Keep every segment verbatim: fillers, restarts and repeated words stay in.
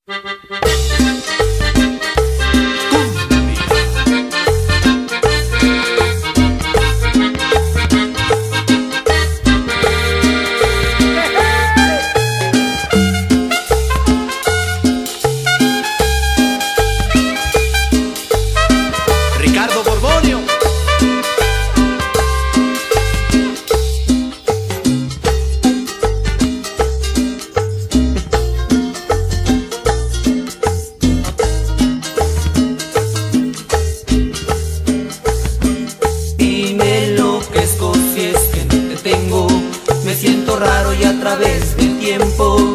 Me siento raro y a través del tiempo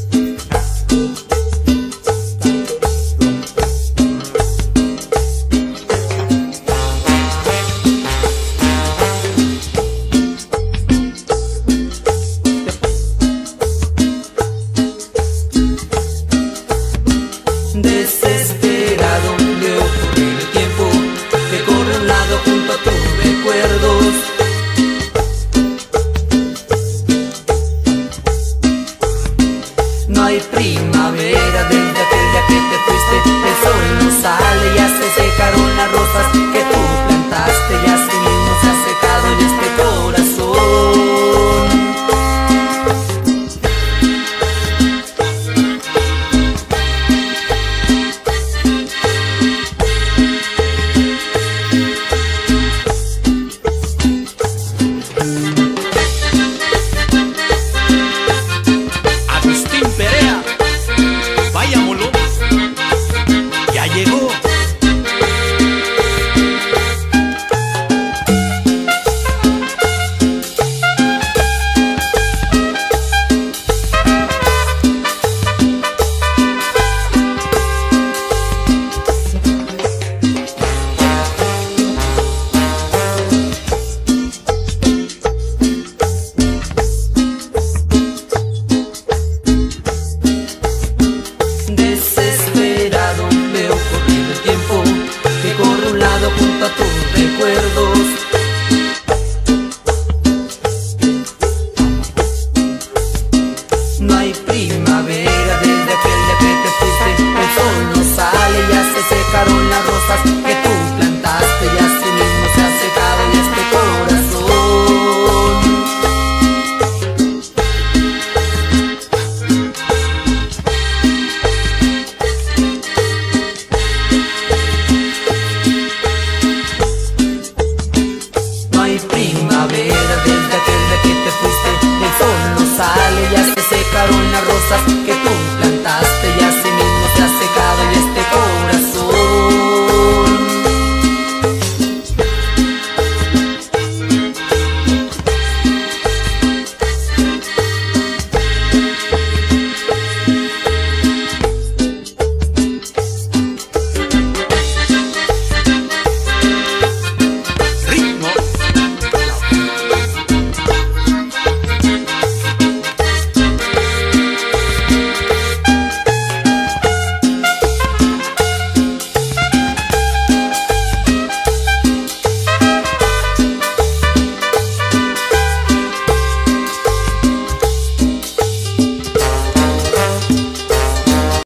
desesperado veo por el tiempo que corre a un lado junto a tus recuerdos. No hay primavera desde aquel día que te fuiste. El sol no sale, ya se secaron las rosas que tú